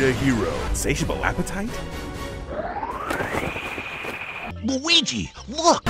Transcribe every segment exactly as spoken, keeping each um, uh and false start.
need a hero. Insatiable appetite? Luigi, look!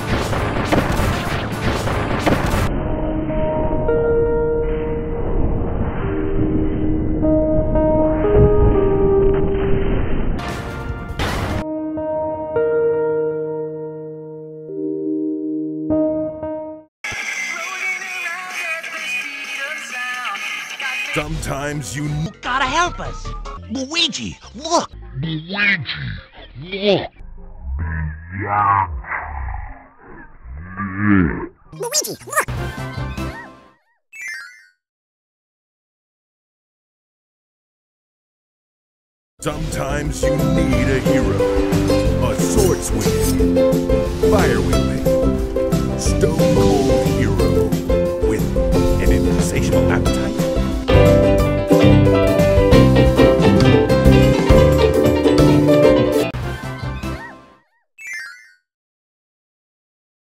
Sometimes you Gotta help us! Luigi, look! Luigi, look! Luigi, look! Sometimes you need a hero. A sword swinging, fire wielding, stone cold hero with an insatiable appetite.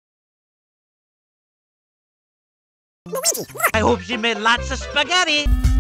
Luigi, look! I hope she made lots of spaghetti!